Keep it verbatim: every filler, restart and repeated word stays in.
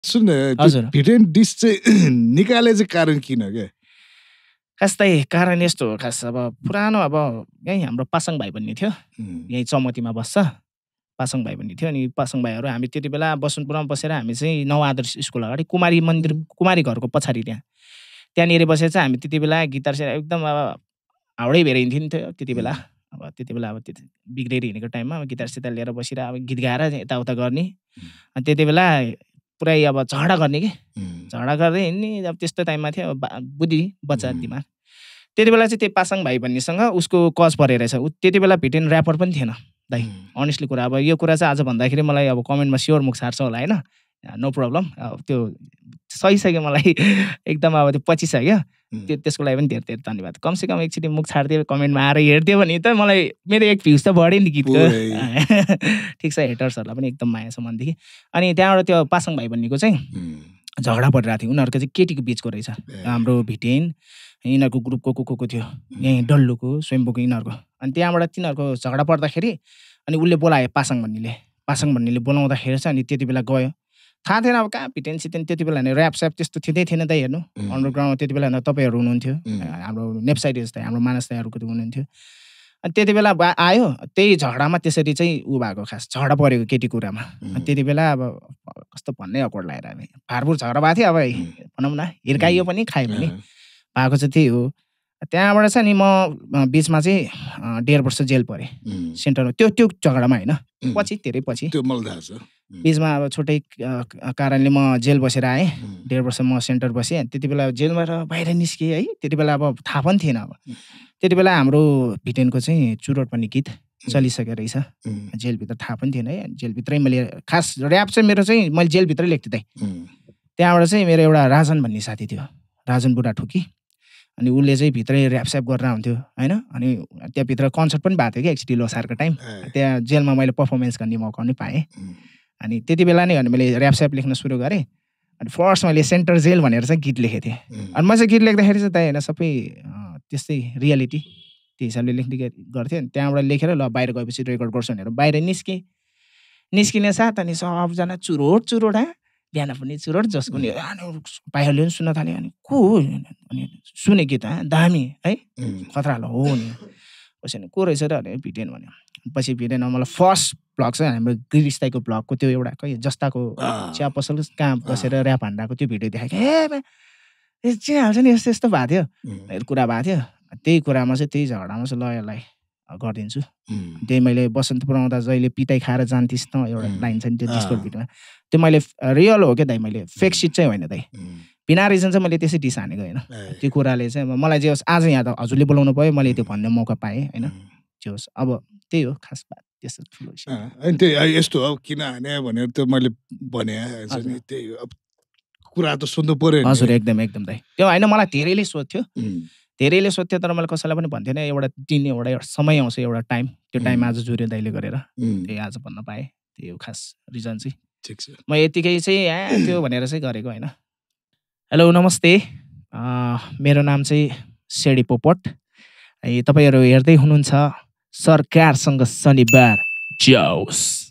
सुन हजुर। भिटेन डिस चाहिँ निकाले चाहिँ कारण किन के? खास त्यही कारण यस्तो हो खास अब पुरानो अब यहीँ हाम्रो पासाङ भाइ भन्ने थियो यहीँ चमतीमा बस्छ पासाङ भाइ भन्ने थियो अनि पासाङ भाइहरू हामी त्यति बेला बसन्तपुरमा बसेर हामी चाहिँ नौ आदर्श स्कुल अगाडि कुमारी मन्दिर कुमारी घरको पछाडि त्यहाँ त्यहाँनिर बसेर चाहिँ हामी त्यति बेला गिटार चाहिँ एकदम अब हाउडै भेर हिँड्थ्यो त्यति बेला अब त्यति बेला अब त्यति बिग्रेर हिँडेको टाइममा गिटार सिटार लिएर बसेर अब गीत गाएर यताउता गर्ने अनि त्यति बेला पुरै अब झगडा गर्ने कि झगडा गर्दै हिँड्ने अब त्यस्तो टाइममा थियो बुद्धि बच्चा दिमाग त्यति बेला चाहिँ त्यो पासाङ भाइ भन्नेसँग उसको कज परेर रहेछ ऊ त्यति बेला भिटेन ऱ्यापर पनि थिएन दाइ अनेस्टली कुरा अब यो कुरा चाहिँ आज भन्दाखेरि मलाई अब कमेन्टमा स्योर मुख छाड्छ होला होइन नो प्रब्लम अब त्यो सही छ कि मलाई एकदम अब त्यो पछि छ क्या त्यो त्यसको लागि पनि धेरै धेरै धन्यवाद कमसेकम एकचोटि मुख छाडिदियो कमेन्टमा आएर हेरिदियो भने त मलाई मेरो एक भ्युज त बढ्यो नि गीतको ठिक छ हेटर्सहरूलाई पनि एकदम माया छ मनदेखि अनि त्यहाँबाट त्यो पासाङ भाइ भन्नेको चाहिँ झगडा परिरहेको थियो उनीहरूको चाहिँ केटीको बिचको रहेछ हाम्रो भिटेन यिनीहरूको ग्रुपको को को थियो यहीँ डल्लुको स्वयम्भूको यिनीहरूको अनि त्यहाँबाट तिनीहरूको झगडा पर्दाखेरि अनि उसले बोलायो पासाङ भन्नेले पासाङ भन्नेले बोलाउँदाखेरि चाहिँ अनि त्यति बेला गयो थाहा थिएन अब कहाँ भिटेन सिटेन त्यति बेला नि ऱ्याप स्याप त्यस्तो थिँदै थिएन त हेर्नु अन्डरग्राउन्डमा त्यति बेला तपाईँहरू हुनुहुन्थ्यो हाम्रो नेप्साइड जस्तै हाम्रो मानस दाइहरूको हुनुहुन्थ्यो अनि त्यति बेला आयो त्यही झगडामा त्यसरी चाहिँ ऊ भएको खास झगडा परेको केटी कुरामा अनि त्यति बेला अब कस्तो भन्नै अकवर्ड लागेर हामी फारफुर झगडा भएको थियो अब भनौँ न हिर्काइयो पनि खायो पनि भएको चाहिँ त्यही हो त्यहाँबाट चाहिँ नि म बिचमा चाहिँ डेढ वर्ष जेल परेँ सेन्टरमा त्यो त्यो झगडामा होइन पछि धेरै पछि त्यो मलाई थाहा छ बिचमा अब छुट्टै कारणले म जेल बसेर आएँ डेढ वर्ष म सेन्टर बसेँ त्यति बेला जेलबाट बाहिर निस्केँ है त्यति बेला अब थाहा पनि थिएन अब त्यति बेला हाम्रो भिटेनको चाहिँ चुरोट भन्ने गीत चलिसकेको रहेछ जेलभित्र थाहा पनि थिएन है जेलभित्रै मैले खास ऱ्याप चाहिँ मेरो चाहिँ मैले जेलभित्रै लेख्थेँ दाइ त्यहाँबाट चाहिँ मेरो एउटा राजन भन्ने साथी थियो राजन बुढा ठुकी अनि उसले चाहिँ भित्रै ऱ्याप स्याप गरेर हुन्थ्यो होइन अनि त्यहाँभित्र कन्सर्ट पनि भएको थियो कि एक्चुली लोसारको टाइम त्यहाँ जेलमा मैले पर्फर्मेन्स गर्ने मौका पनि पाएँ अनि त्यति बेला नै अनि मैले ऱ्याप स्याप लेख्न सुरु गरेँ अनि फर्स्ट मैले सेन्टर जेल भनेर चाहिँ गीत लेखेको थिएँ अनि म चाहिँ गीत लेख्दाखेरि चाहिँ दाइ होइन सबै त्यस्तै रियालिटी त्यो हिसाबले लेख्ने गर्थेँ अनि त्यहाँबाट लेखेर ल बाहिर गएपछि रेकर्ड गर्छु भनेर बाहिर निस्केँ निस्किने साथ अनि सबजना चुरोट चुरोट आ बिहान पनि चुरोट जसको नि बाहिरले पनि सुन्न थाल्यो अनि को हो अनि सुने गीत आ दामी है खतरा हो नि पछि को रहेछ र भने भिटेन भन्यो पछि भिटेन मलाई फर्स्ट ब्लग चाहिँ हाम्रो गिरिस्ताईको ब्लगको त्यो एउटा खै जस्ताको चिया पसल कहाँ बसेर ऱ्याप हान्डाको त्यो भिडियो देखाएको ए चिनाहाल्छ नि यस्तो यस्तो भएको थियो कुरा भएको थियो त्यही कुरामा चाहिँ त्यही झगडामा चाहिँ ल यसलाई गरिदिन्छु त्यही मैले बसन्तपुर आउँदा जहिले पिटाइ खाएर जान्थिस् न एउटा लाइन छ नि त्यो डिस्को भिडियोमा त्यो मैले रियल हो क्या दाइ मैले फेक सिट चाहिँ होइन दाइ बिना रिजन चाहिँ मैले त्यसै डिस हानेको होइन त्यो कुराले चाहिँ मलाई जे होस् आज यहाँ त हजुरले बोलाउनु पऱ्यो मैले त्यो भन्ने मौका पाएँ होइन जे होस् अब त्यही हो खास बात त्यस्तो ठुलो अनि त्यही यस्तो हो किन हाने भनेर त मैले भने त्यही हो कुरा त सुन्नु पर्यो हजुर एकदम एकदम दाइ त्यो होइन मलाई धेरैले सोध्थ्यो धेरैले सोध्थ्यो तर मैले कसैलाई पनि भन्थेन एउटा दिन एउटा समय आउँछ एउटा टाइम त्यो टाइम आज जुर्यो दाइले गरेर त्यही आज भन्न पाएँ त्यही हो खास रिजन चाहिँ ठिक छ म यतिकै चाहिँ ए त्यो भनेर चाहिँ गरेको होइन हेलो नमस्ते मेरो नाम चाहिँ सेडी पोपट तपाईँहरू हेर्दै हुनुहुन्छ सरकारसँग शनिबार जाओस्।